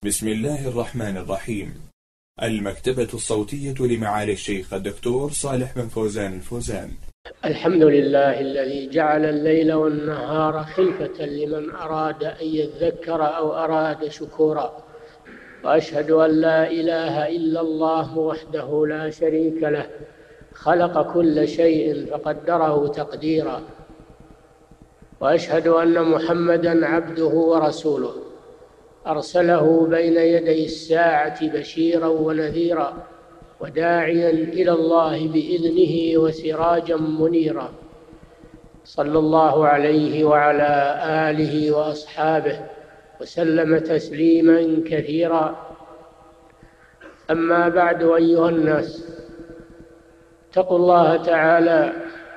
بسم الله الرحمن الرحيم. المكتبة الصوتية لمعالي الشيخ الدكتور صالح بن فوزان الفوزان. الحمد لله الذي جعل الليل والنهار خلفة لمن أراد أن يذكر أو أراد شكورا، وأشهد أن لا إله إلا الله وحده لا شريك له، خلق كل شيء فقدره تقديرا، وأشهد أن محمدًا عبده ورسوله أرسله بين يدي الساعة بشيرا ونذيرا وداعيا إلى الله بإذنه وسراجا منيرا، صلى الله عليه وعلى آله وأصحابه وسلم تسليما كثيرا. أما بعد، أيها الناس، اتقوا الله تعالى.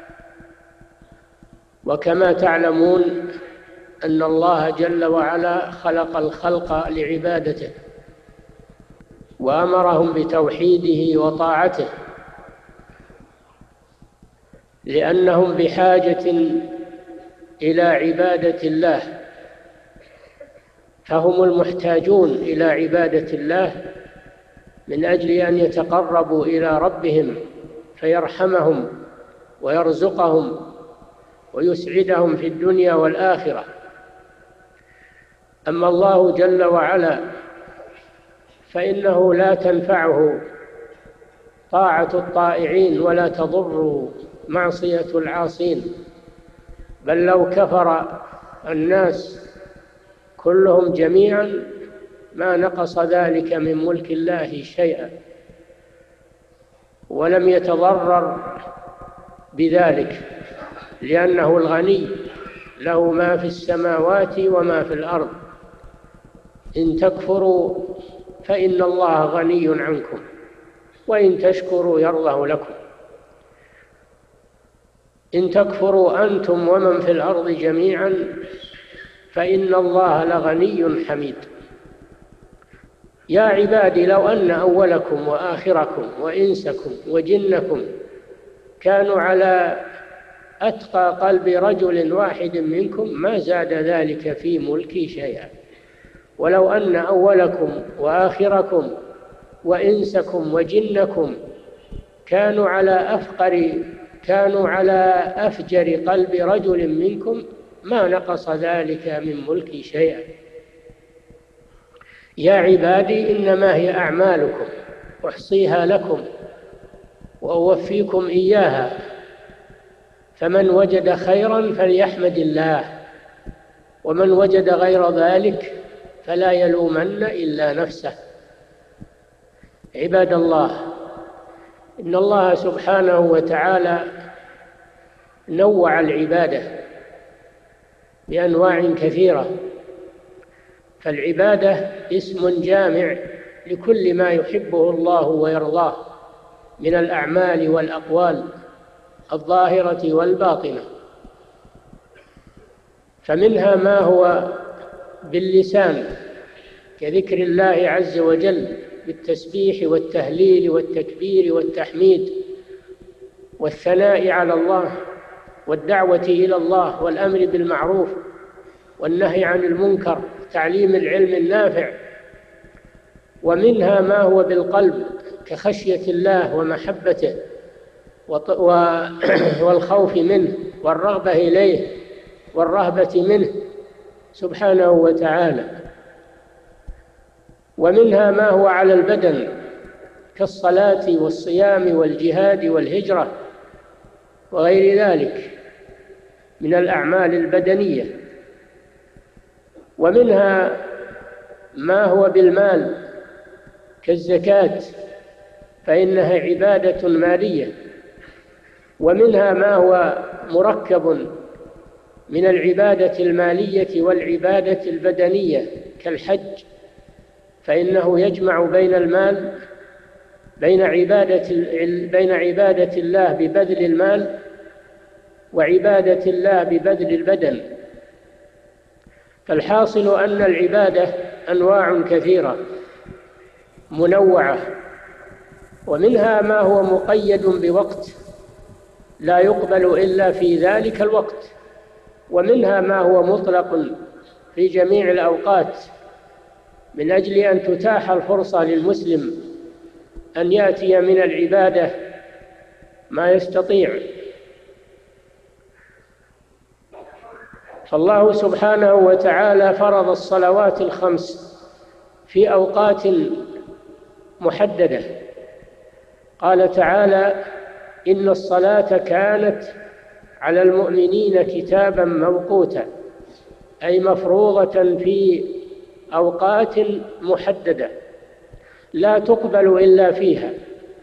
وكما تعلمون أن الله جل وعلا خلق الخلق لعبادته، وأمرهم بتوحيده وطاعته، لأنهم بحاجة إلى عبادة الله، فهم المحتاجون إلى عبادة الله من أجل أن يتقربوا إلى ربهم فيرحمهم ويرزقهم ويسعدهم في الدنيا والآخرة. أما الله جل وعلا فإنه لا تنفعه طاعة الطائعين ولا تضره معصية العاصين، بل لو كفر الناس كلهم جميعا ما نقص ذلك من ملك الله شيئا، ولم يتضرر بذلك، لأنه الغني له ما في السماوات وما في الأرض. إن تكفروا فإن الله غني عنكم وإن تشكروا يرضه لكم. إن تكفروا أنتم ومن في الأرض جميعا فإن الله لغني حميد. يا عبادي، لو أن أولكم وآخركم وإنسكم وجنكم كانوا على أتقى قلب رجل واحد منكم ما زاد ذلك في ملكي شيئا. ولو أن أولكم وآخركم وإنسكم وجنكم كانوا على أفجر قلب رجل منكم ما نقص ذلك من ملكي شيئا. يا عبادي، إنما هي أعمالكم أحصيها لكم وأوفيكم إياها، فمن وجد خيرا فليحمد الله، ومن وجد غير ذلك فلا يلومن إلا نفسه. عباد الله، إن الله سبحانه وتعالى نوع العبادة بأنواع كثيرة، فالعبادة اسم جامع لكل ما يحبه الله ويرضاه من الأعمال والأقوال الظاهرة والباطنة، فمنها ما هو باللسان كذكر الله عز وجل بالتسبيح والتهليل والتكبير والتحميد والثناء على الله والدعوة إلى الله والأمر بالمعروف والنهي عن المنكر، تعليم العلم النافع. ومنها ما هو بالقلب كخشية الله ومحبته والخوف منه والرغبة إليه والرهبة منه سبحانه وتعالى. ومنها ما هو على البدن كالصلاة والصيام والجهاد والهجرة وغير ذلك من الأعمال البدنية. ومنها ما هو بالمال كالزكاة، فإنها عبادة مالية. ومنها ما هو مركب من العبادة المالية والعبادة البدنية كالحج، فإنه يجمع بين المال بين عبادة الله ببذل المال وعبادة الله ببذل البدن. فالحاصل أن العبادة أنواع كثيرة منوعة، ومنها ما هو مقيد بوقت لا يقبل إلا في ذلك الوقت، ومنها ما هو مطلق في جميع الأوقات من أجل أن تتاح الفرصة للمسلم أن يأتي من العبادة ما يستطيع. فالله سبحانه وتعالى فرض الصلوات الخمس في أوقات محددة. قال تعالى: إن الصلاة كانت على المؤمنين كتابا موقوتا، أي مفروضة في أوقات محددة لا تقبل إلا فيها.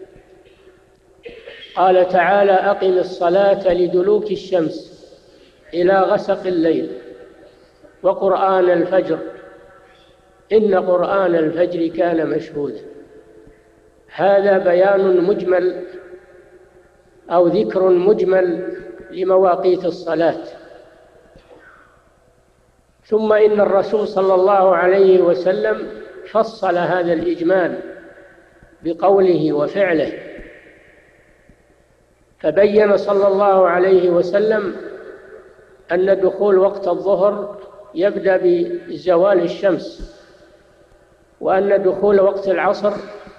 قال تعالى: أقم الصلاة لدلوك الشمس إلى غسق الليل وقرآن الفجر إن قرآن الفجر كان مشهودا. هذا بيان مجمل أو ذكر مجمل لمواقيت الصلاة. ثم إن الرسول صلى الله عليه وسلم فصل هذا الإجمال بقوله وفعله، فبين صلى الله عليه وسلم أن دخول وقت الظهر يبدأ بزوال الشمس، وأن دخول وقت العصر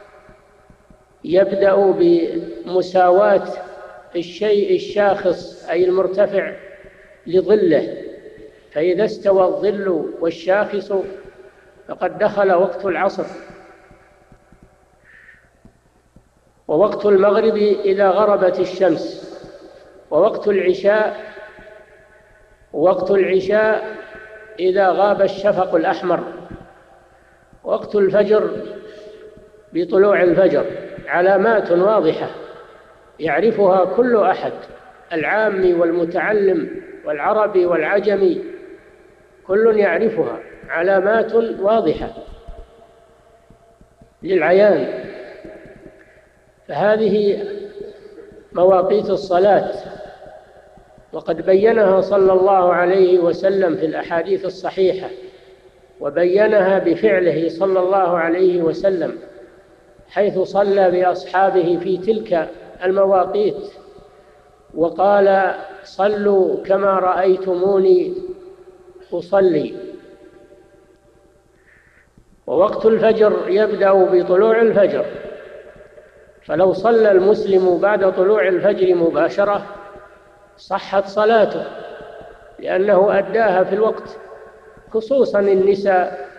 يبدأ بمساواة الشيء الشاخص أي المرتفع لظله، فإذا استوى الظل والشاخص فقد دخل وقت العصر. ووقت المغرب إذا غربت الشمس، ووقت العشاء إذا غاب الشفق الأحمر، وقت الفجر بطلوع الفجر. علامات واضحة يعرفها كل أحد، العامي والمتعلم والعربي والعجمي، كل يعرفها، علامات واضحة للعيان. فهذه مواقيت الصلاة، وقد بينها صلى الله عليه وسلم في الأحاديث الصحيحة، وبينها بفعله صلى الله عليه وسلم حيث صلى بأصحابه في تلك المواقيت وقال: صلوا كما رأيتموني أصلي. ووقت الفجر يبدأ بطلوع الفجر، فلو صلى المسلم بعد طلوع الفجر مباشرة صحت صلاته لأنه أداها في الوقت، خصوصا النساء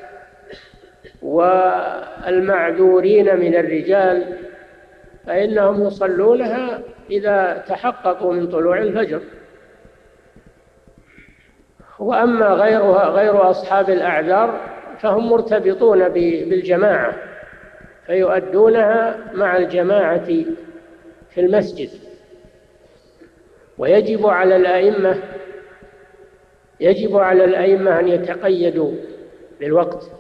والمعذورين من الرجال فإنهم يصلونها إذا تحققوا من طلوع الفجر. وأما غير أصحاب الأعذار فهم مرتبطون بالجماعة فيؤدونها مع الجماعة في المسجد. ويجب على الأئمة أن يتقيدوا بالوقت،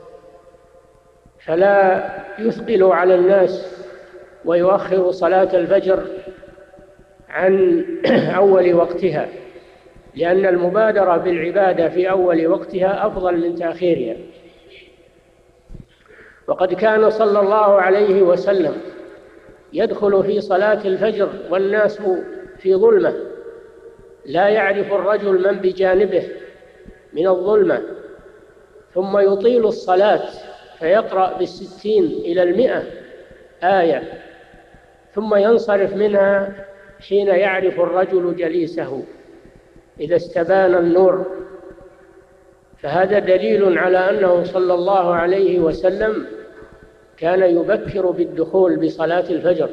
فلا يثقلوا على الناس ويؤخروا صلاة الفجر عن أول وقتها، لأن المبادرة بالعبادة في أول وقتها أفضل من تأخيرها. وقد كان صلى الله عليه وسلم يدخل في صلاة الفجر والناس في ظلمة، لا يعرف الرجل من بجانبه من الظلمة، ثم يطيل الصلاة فيقرأ 60 إلى 100 آية، ثم ينصرف منها حين يعرف الرجل جليسه إذا استبان النور. فهذا دليل على أنه صلى الله عليه وسلم كان يبكر بالدخول بصلاة الفجر.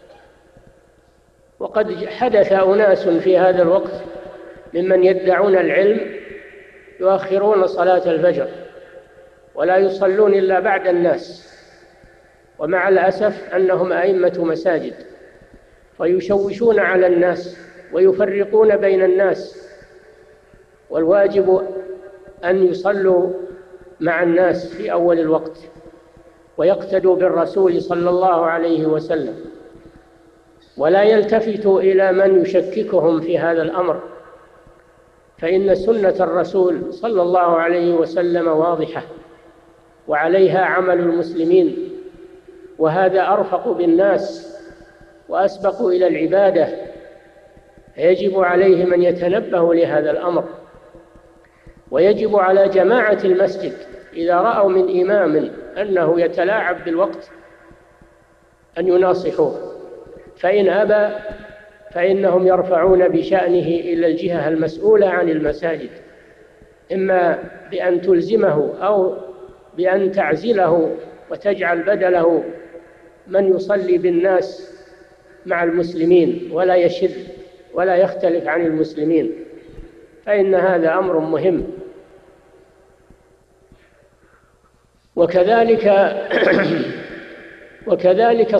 وقد حدث أناس في هذا الوقت ممن يدعون العلم يؤخرون صلاة الفجر ولا يصلون إلا بعد الناس، ومع الأسف أنهم أئمة مساجد، فيشوشون على الناس ويفرقون بين الناس، والواجب أن يصلوا مع الناس في أول الوقت ويقتدوا بالرسول صلى الله عليه وسلم، ولا يلتفتوا إلى من يشككهم في هذا الأمر، فإن سنة الرسول صلى الله عليه وسلم واضحة وعليها عمل المسلمين، وهذا أرفق بالناس وأسبق إلى العبادة، فيجب عليهم أن يتنبهوا لهذا الأمر. ويجب على جماعة المسجد إذا رأوا من إمام أنه يتلاعب بالوقت أن يناصحوه، فإن أبى فإنهم يرفعون بشأنه إلى الجهة المسؤولة عن المساجد، إما بأن تلزمه أو بأن تعزله وتجعل بدله من يصلي بالناس مع المسلمين ولا يشذ ولا يختلف عن المسلمين، فإن هذا أمر مهم. وكذلك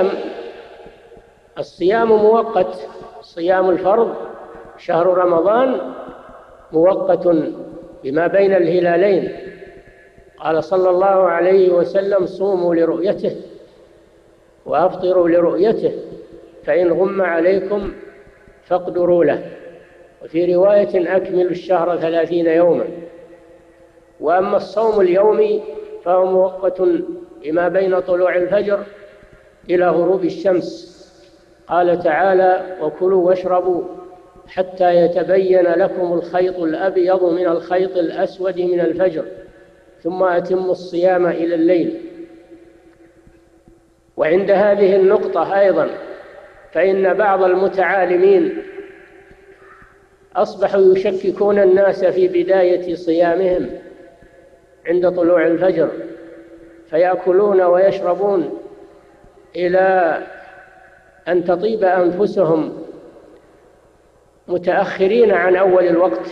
الصيام مؤقت، صيام الفرض شهر رمضان مؤقت بما بين الهلالين. قال صلى الله عليه وسلم: صوموا لرؤيته وأفطروا لرؤيته، فإن غم عليكم فاقدروا له. وفي رواية: أكملوا الشهر 30 يوما. وأما الصوم اليومي فهو مؤقت بما بين طلوع الفجر إلى غروب الشمس. قال تعالى: وكلوا واشربوا حتى يتبين لكم الخيط الأبيض من الخيط الأسود من الفجر ثم أتموا الصيام إلى الليل. وعند هذه النقطة أيضا فإن بعض المتعالمين أصبحوا يشككون الناس في بداية صيامهم عند طلوع الفجر، فيأكلون ويشربون إلى أن تطيب أنفسهم متأخرين عن أول الوقت،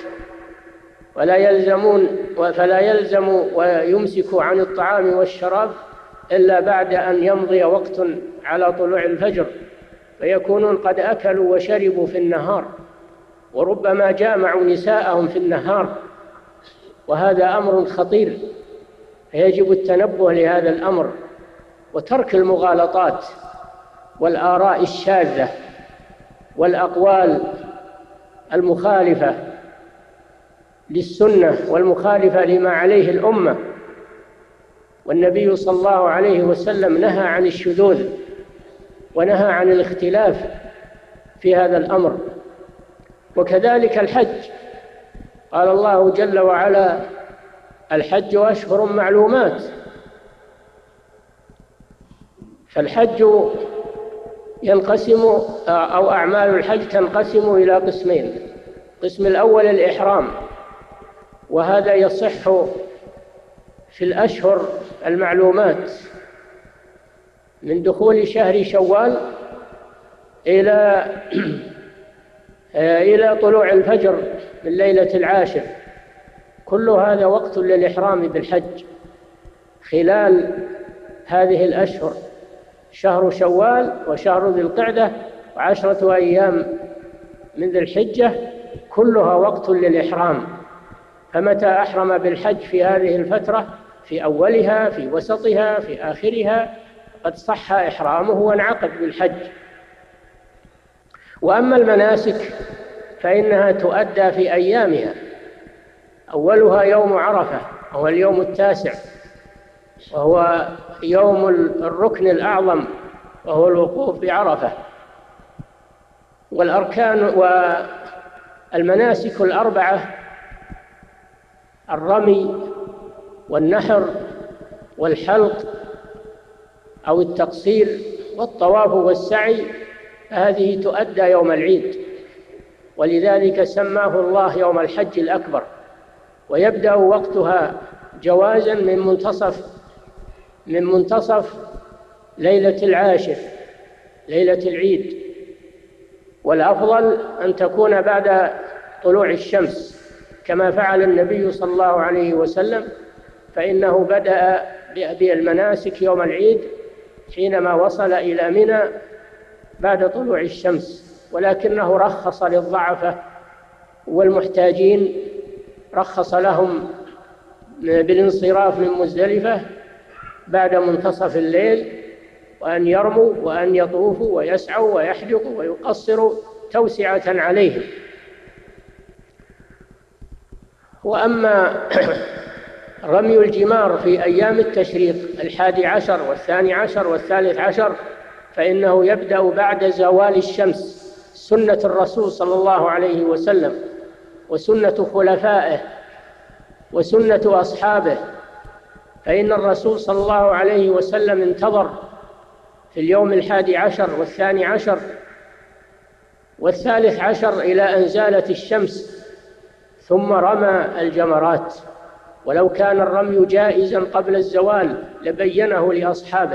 فلا يلزم ويمسك عن الطعام والشراب إلا بعد أن يمضي وقت على طلوع الفجر، فيكونون قد أكلوا وشربوا في النهار، وربما جامعوا نساءهم في النهار، وهذا أمر خطير، فيجب التنبه لهذا الأمر وترك المغالطات والآراء الشاذة والأقوال المخالفة للسنة والمخالفة لما عليه الأمة. والنبي صلى الله عليه وسلم نهى عن الشذوذ ونهى عن الاختلاف في هذا الأمر. وكذلك الحج، قال الله جل وعلا: الحج أشهر معلومات. فالحج ينقسم، أو أعمال الحج تنقسم إلى قسمين: القسم الأول الإحرام، وهذا يصح في الأشهر المعلومات من دخول شهر شوال إلى طلوع الفجر من ليلة العاشر، كل هذا وقت للإحرام بالحج خلال هذه الأشهر: شهر شوال وشهر ذي القعدة و10 أيام من ذي الحجة، كلها وقت للإحرام. فمتى أحرم بالحج في هذه الفترة، في أولها، في وسطها، في آخرها، قد صح إحرامه وانعقد بالحج. وأما المناسك فإنها تؤدى في أيامها، أولها يوم عرفة وهو اليوم 9، وهو يوم الركن الأعظم وهو الوقوف بعرفة. والأركان والمناسك الأربعة: الرمي والنحر والحلق أو التقصير والطواف والسعي، هذه تؤدى يوم العيد، ولذلك سماه الله يوم الحج الأكبر. ويبدأ وقتها جوازا من منتصف ليلة العاشر، ليلة العيد، والأفضل أن تكون بعد طلوع الشمس كما فعل النبي صلى الله عليه وسلم، فإنه بدأ بالمناسك يوم العيد حينما وصل إلى منى بعد طلوع الشمس، ولكنه رخص للضعفة والمحتاجين، رخص لهم بالانصراف من مزدلفة بعد منتصف الليل، وأن يرموا وأن يطوفوا ويسعوا ويحلقوا ويقصروا توسعة عليهم. وأما رمي الجمار في أيام التشريق 11 و12 و13 فإنه يبدأ بعد زوال الشمس، سنة الرسول صلى الله عليه وسلم وسنة خلفائه وسنة أصحابه فإن الرسول صلى الله عليه وسلم انتظر في اليوم 11 و12 و13 إلى أن زالت الشمس، ثم رمى الجمرات. ولو كان الرمي جائزا قبل الزوال لبينه لأصحابه،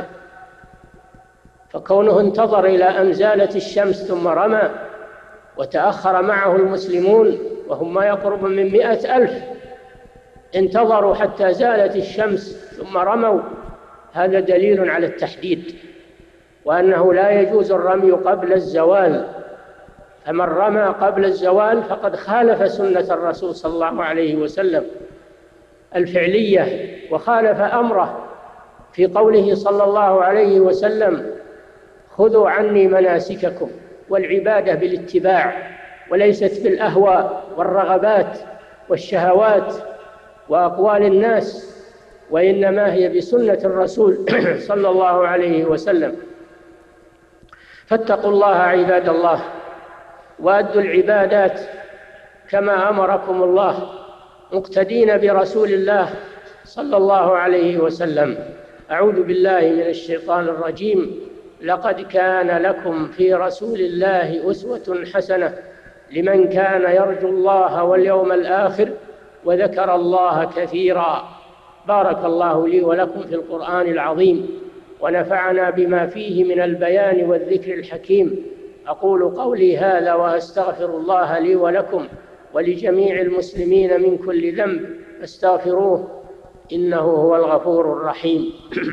فكونه انتظر إلى أن زالت الشمس ثم رمى، وتأخر معه المسلمون وهم ما يقرب من 100,000 انتظروا حتى زالت الشمس ثم رموا، هذا دليل على التحديد، وأنه لا يجوز الرمي قبل الزوال. فمن رمى قبل الزوال فقد خالف سنة الرسول صلى الله عليه وسلم الفعلية، وخالف أمره في قوله صلى الله عليه وسلم: خذوا عني مناسككم. والعبادة بالاتباع وليست بالأهواء والرغبات والشهوات وأقوال الناس، وإنما هي بسنة الرسول صلى الله عليه وسلم. فاتقوا الله عباد الله، وأدوا العبادات كما أمركم الله، مقتدين برسول الله صلى الله عليه وسلم. أعوذ بالله من الشيطان الرجيم. لقد كان لكم في رسول الله أسوة حسنة لمن كان يرجو الله واليوم الآخر وذكر الله كثيرا. بارك الله لي ولكم في القرآن العظيم، ونفعنا بما فيه من البيان والذكر الحكيم. أقول قولي هذا وأستغفر الله لي ولكم ولجميع المسلمين من كل ذنب، فاستغفروه إنه هو الغفور الرحيم.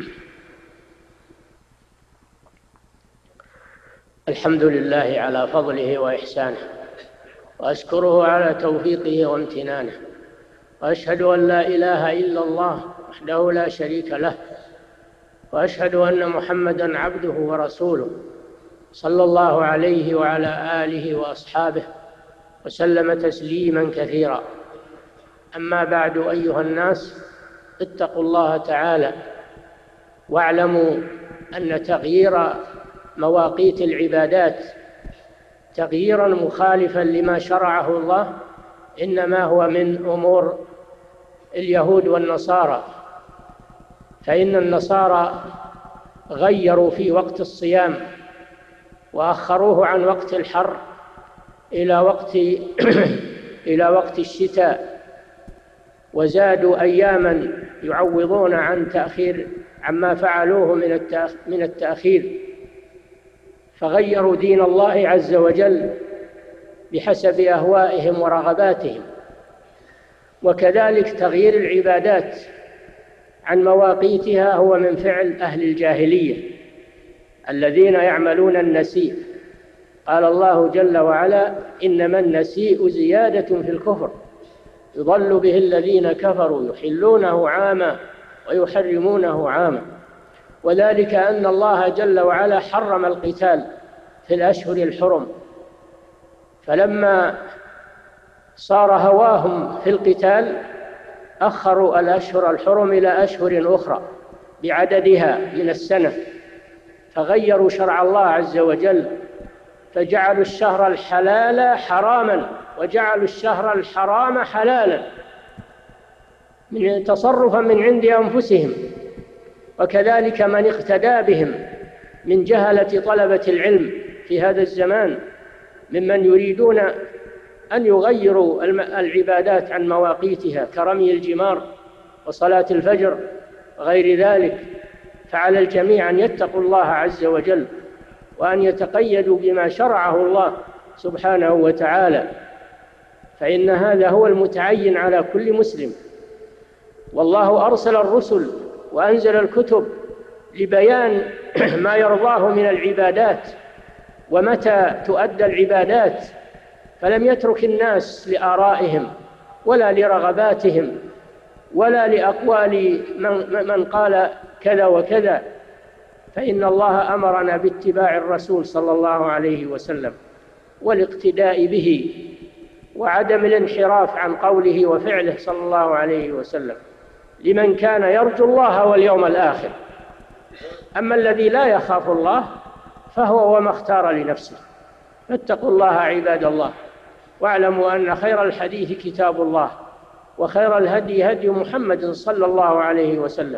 الحمد لله على فضله وإحسانه، وأشكره على توفيقه وامتنانه، وأشهد أن لا إله إلا الله وحده لا شريك له، وأشهد أن محمدًا عبده ورسوله صلى الله عليه وعلى آله وأصحابه وسلم تسليمًا كثيرا. أما بعد، أيها الناس، اتقوا الله تعالى، واعلموا أن تغيير مواقيت العبادات تغييرًا مخالفًا لما شرعه الله إنما هو من أمور اليهود والنصارى، فإن النصارى غيروا في وقت الصيام وأخروه عن وقت الحر إلى وقت الشتاء، وزادوا أياماً يعوضون عما فعلوه من التأخير، فغيروا دين الله عز وجل بحسب أهوائهم ورغباتهم. وكذلك تغيير العبادات عن مواقيتها هو من فعل أهل الجاهلية الذين يعملون النسيء. قال الله جل وعلا: إنما النسيء زيادة في الكفر يضل به الذين كفروا يحلونه عاما ويحرمونه عاما. وذلك أن الله جل وعلا حرم القتال في الأشهر الحرم، فلما صار هواهم في القتال أخروا الأشهر الحرم إلى أشهر أخرى بعددها من السنة، فغيروا شرع الله عز وجل، فجعلوا الشهر الحلال حراما وجعلوا الشهر الحرام حلالا تصرفا من عند أنفسهم. وكذلك من اقتدى بهم من جهلة طلبة العلم في هذا الزمان ممن يريدون أن يغيروا العبادات عن مواقيتها كرمي الجمار وصلاة الفجر وغير ذلك. فعلى الجميع أن يتقوا الله عز وجل وأن يتقيدوا بما شرعه الله سبحانه وتعالى، فإن هذا هو المتعين على كل مسلم. والله أرسل الرسل وأنزل الكتب لبيان ما يرضاه من العبادات ومتى تؤدى العبادات، فلم يترك الناس لآرائهم ولا لرغباتهم ولا لأقوال من قال كذا وكذا، فإن الله أمرنا باتباع الرسول صلى الله عليه وسلم والاقتداء به وعدم الانحراف عن قوله وفعله صلى الله عليه وسلم لمن كان يرجو الله واليوم الآخر. أما الذي لا يخاف الله فهو وما اختار لنفسه. فاتقوا الله عباد الله، واعلموا أن خير الحديث كتاب الله، وخير الهدي هدي محمد صلى الله عليه وسلم،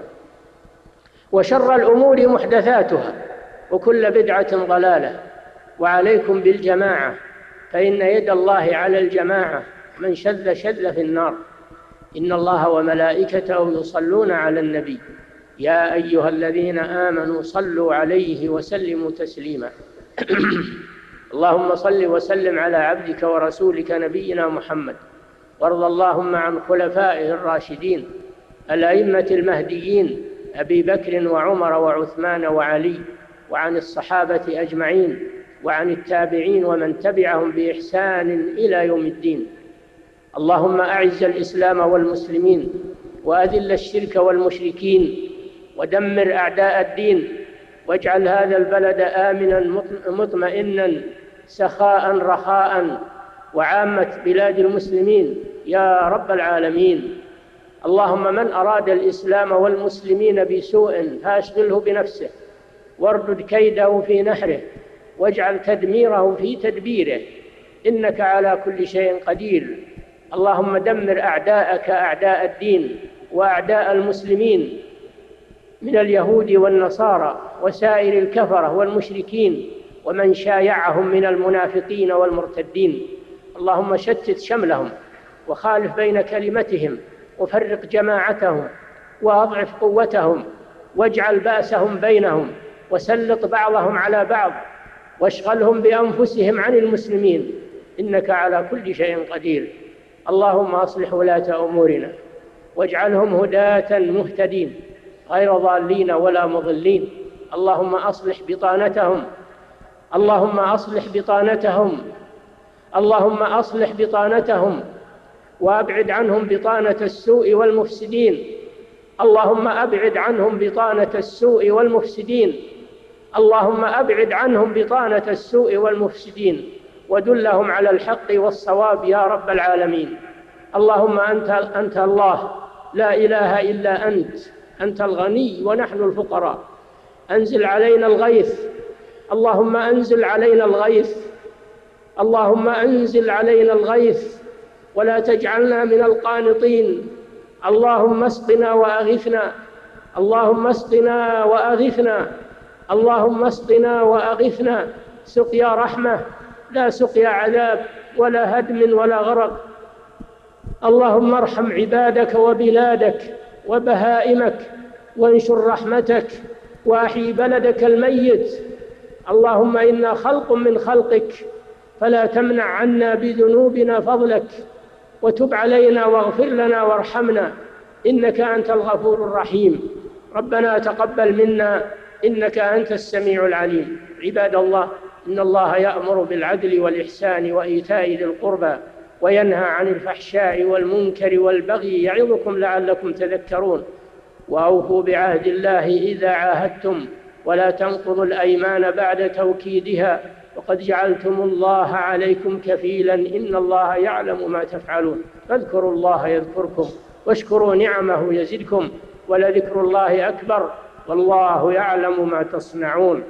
وشر الأمور محدثاتها، وكل بدعة ضلالة. وعليكم بالجماعة، فإن يد الله على الجماعة، من شذ شذ في النار. إن الله وملائكته يصلون على النبي، يا أيها الذين آمنوا صلوا عليه وسلموا تسليما. اللهم صل وسلم على عبدك ورسولك نبينا محمد، وارض اللهم عن خلفائه الراشدين الأئمة المهديين أبي بكر وعمر وعثمان وعلي، وعن الصحابة أجمعين، وعن التابعين ومن تبعهم بإحسان إلى يوم الدين. اللهم أعز الإسلام والمسلمين، وأذل الشرك والمشركين، ودمر أعداء الدين، واجعل هذا البلد آمنا مطمئنا سخاء رخاء، وعامة بلاد المسلمين يا رب العالمين. اللهم من أراد الإسلام والمسلمين بسوء فاشغله بنفسه، واردد كيده في نحره، واجعل تدميره في تدبيره، إنك على كل شيء قدير. اللهم دمر أعداءك أعداء الدين وأعداء المسلمين من اليهود والنصارى وسائر الكفرة والمشركين ومن شايعهم من المنافقين والمرتدين. اللهم شتت شملهم، وخالف بين كلمتهم، وفرق جماعتهم، وأضعف قوتهم، واجعل بأسهم بينهم، وسلط بعضهم على بعض، واشغلهم بأنفسهم عن المسلمين، إنك على كل شيء قدير. اللهم أصلح ولاة أمورنا، واجعلهم هداة مهتدين غير ضالين ولا مضلين. اللهم أصلح بطانتهم، اللهم أصلح بطانتهم، اللهم أصلح بطانتهم، وأبعد عنهم بطانة السوء والمفسدين. اللهم أبعد عنهم بطانة السوء والمفسدين، اللهم أبعد عنهم بطانة السوء والمفسدين، ودلهم على الحق والصواب يا رب العالمين. اللهم أنت الله، لا إله إلا أنت، أنت الغني ونحن الفقراء. أنزل علينا الغيث، اللهم أنزل علينا الغيث، اللهم أنزل علينا الغيث، ولا تجعلنا من القانطين. اللهم اسقنا وأغثنا، اللهم اسقنا وأغثنا، اللهم اسقنا وأغثنا سقيا رحمة لا سقيا عذاب ولا هدم ولا غرق. اللهم ارحم عبادك وبلادك وبهائمك، وانشر رحمتك، وأحيي بلدك الميت. اللهم إنا خلق من خلقك، فلا تمنع عنا بذنوبنا فضلك، وتب علينا واغفر لنا وارحمنا، إنك أنت الغفور الرحيم. ربنا تقبل منا، إنك أنت السميع العليم. عباد الله، إن الله يأمر بالعدل والإحسان وإيتاء ذي القربى، وينهى عن الفحشاء والمنكر والبغي، يعظكم لعلكم تذكرون. وأوفوا بعهد الله إذا عاهدتم، ولا تنقضوا الأيمان بعد توكيدها، وقد جعلتم الله عليكم كفيلا، إن الله يعلم ما تفعلون. فاذكروا الله يذكركم، واشكروا نعمه يزدكم، ولذكر الله أكبر، والله يعلم ما تصنعون.